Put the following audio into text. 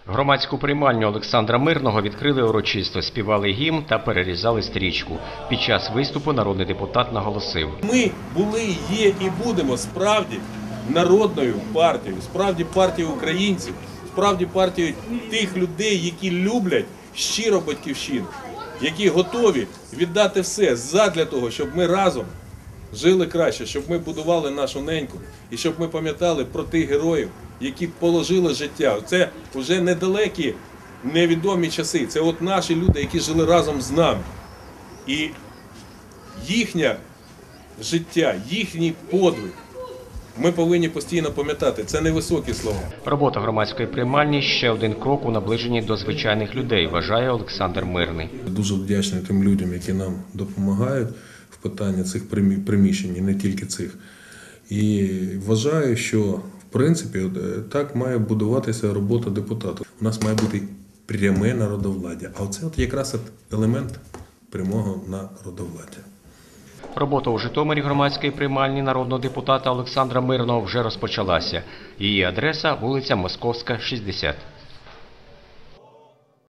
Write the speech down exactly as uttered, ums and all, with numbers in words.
Громадську приймальню Олександра Мирного відкрили урочисто, співали гімн та перерізали стрічку. Під час виступу народний депутат наголосив: Ми були, є і будемо справді народною партією, справді партією українців, справді партією тих людей, які люблять щиро батьківщину, які готові віддати все задля того, щоб ми разом жили краще, щоб ми будували нашу неньку і щоб ми пам'ятали про тих героїв, які положили життя. Це вже недалекі, невідомі часи. Це от наші люди, які жили разом з нами. І їхнє життя, їхній подвиг ми повинні постійно пам'ятати. Це не високі слова. Робота громадської приймальні – ще один крок у наближенні до звичайних людей, вважає Олександр Мирний. Дуже вдячний тим людям, які нам допомагають в питанні цих приміщень, і не тільки цих. І вважаю, що в принципі так має будуватися робота депутату. У нас має бути пряме народовладдя, а це от якраз елемент прямого народовладдя. Робота у Житомирі громадської приймальні народного депутата Олександра Мирного вже розпочалася. Її адреса – вулиця Московська, шістдесят.